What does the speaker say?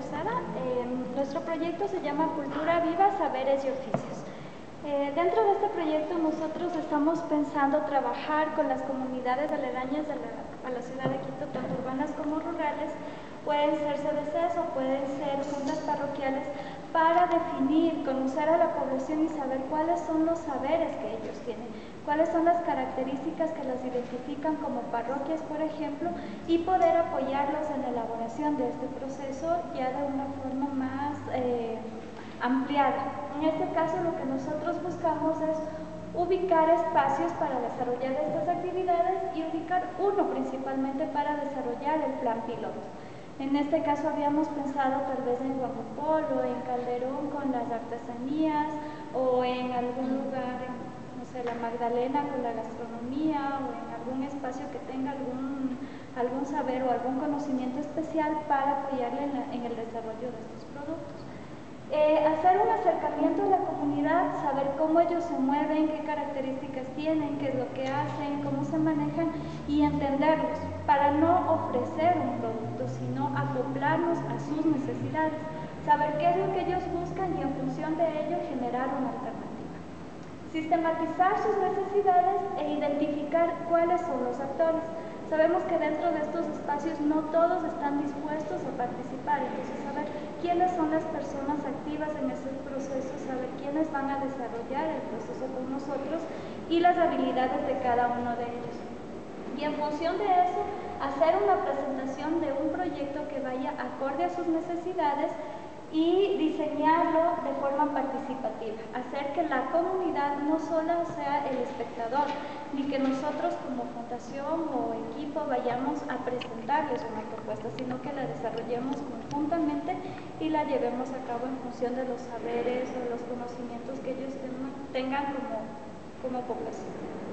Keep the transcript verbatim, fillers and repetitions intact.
Sara. Eh, nuestro proyecto se llama Cultura Viva, Saberes y Oficios. Eh, dentro de este proyecto nosotros estamos pensando trabajar con las comunidades aledañas de la, a la ciudad de Quito, tanto urbanas como rurales. Pueden ser C D Cs o pueden ser juntas parroquiales, para definir, conocer a la población y saber cuáles son los saberes que ellos tienen, cuáles son las características que los identifican como parroquias, por ejemplo, y poder apoyarlos en la elaboración de este proceso ya de una forma más eh, ampliada. En este caso, lo que nosotros buscamos es ubicar espacios para desarrollar estas actividades y ubicar uno principalmente para desarrollar el plan piloto. En este caso habíamos pensado tal vez en Guajopolo, en Calderón con las artesanías, o en algún lugar, en, no sé, la Magdalena con la gastronomía, o en algún espacio que tenga algún, algún saber o algún conocimiento especial para apoyarle en, la, en el desarrollo de estos productos. Eh, hacer un acercamiento a la comunidad, saber cómo ellos se mueven, qué características tienen, qué es lo que hacen, cómo se manejan y entenderlos, para no ofrecer un producto, sino acoplarnos a sus necesidades, saber qué es lo que ellos buscan y en función de ello generar una alternativa. Sistematizar sus necesidades e identificar cuáles son los actores. Sabemos que dentro de estos espacios no todos están dispuestos a participar, entonces saber quiénes son las personas activas en ese proceso, saber quiénes van a desarrollar el proceso con nosotros y las habilidades de cada uno de ellos. Y en función de eso, hacer una presentación de un proyecto que vaya acorde a sus necesidades y diseñarlo de forma participativa, hacer que la comunidad no solo sea el espectador, ni que nosotros como fundación o equipo vayamos a presentarles una propuesta, sino que la desarrollemos conjuntamente y la llevemos a cabo en función de los saberes o los conocimientos que ellos tengan como, como población.